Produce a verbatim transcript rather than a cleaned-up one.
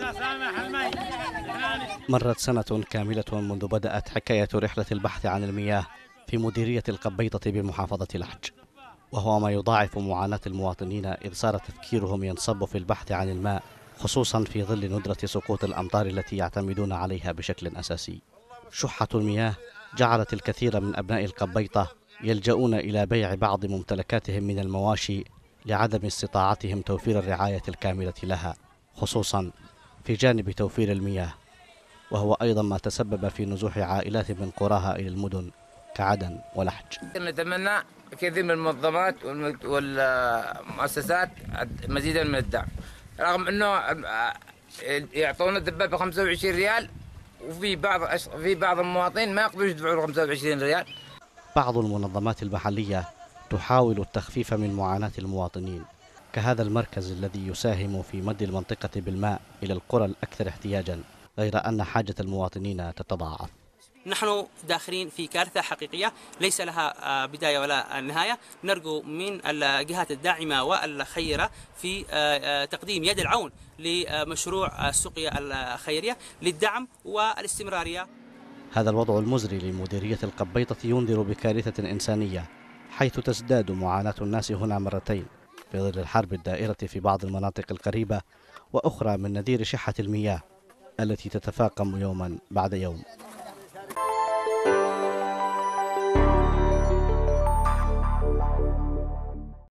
مرت سنة كاملة منذ بدأت حكاية رحلة البحث عن المياه في مديرية القبيطة بمحافظة لحج، وهو ما يضاعف معاناة المواطنين إذ صار تفكيرهم ينصب في البحث عن الماء، خصوصا في ظل ندرة سقوط الأمطار التي يعتمدون عليها بشكل أساسي. شحة المياه جعلت الكثير من أبناء القبيطة يلجؤون إلى بيع بعض ممتلكاتهم من المواشي لعدم استطاعتهم توفير الرعاية الكاملة لها، خصوصا في جانب توفير المياه، وهو أيضا ما تسبب في نزوح عائلات من قراها إلى المدن كعدن ولحج. نتمنى كثير من المنظمات والمؤسسات مزيدا من الدعم، رغم أنه يعطونا الدبابة خمسة وعشرين ريال، وفي بعض في بعض المواطنين ما يقدروا يدفعوا خمسة وعشرين ريال. بعض المنظمات المحلية تحاول التخفيف من معاناة المواطنين، كهذا المركز الذي يساهم في مد المنطقة بالماء إلى القرى الأكثر احتياجا، غير أن حاجة المواطنين تتضاعف. نحن داخلين في كارثة حقيقية ليس لها بداية ولا نهاية. نرجو من الجهات الداعمة والخيرة في تقديم يد العون لمشروع السقيا الخيرية للدعم والاستمرارية. هذا الوضع المزري لمديرية القبيطة ينذر بكارثة إنسانية، حيث تزداد معاناة الناس هنا مرتين في ظل الحرب الدائرة في بعض المناطق القريبة، وأخرى من نذير شحة المياه التي تتفاقم يوما بعد يوم.